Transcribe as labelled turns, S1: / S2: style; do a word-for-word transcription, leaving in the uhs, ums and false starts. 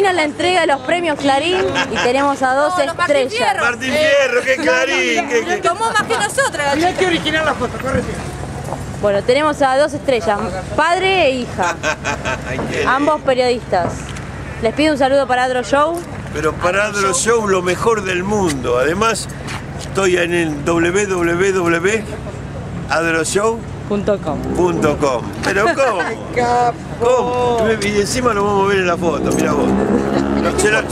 S1: termina la entrega de los premios Clarín y tenemos a dos
S2: No, los Martín
S1: estrellas.
S2: Fierro.
S3: Martín Fierro, qué Clarín. qué- qué-
S2: Tomó más que nosotras.
S4: Mirá qué original la foto, correte.
S1: Bueno, tenemos a dos estrellas, padre e hija,
S3: Ay, qué
S1: ambos
S3: lindo.
S1: periodistas. Les pido un saludo para Adro Show.
S3: Pero para Adro Show lo mejor del mundo. Además, estoy en el doble u doble u doble u punto adro show
S1: Punto com.
S3: punto com. Pero ¿cómo? ¿Cómo? Y encima lo vamos a ver en la foto, mira vos. Lo- se lo-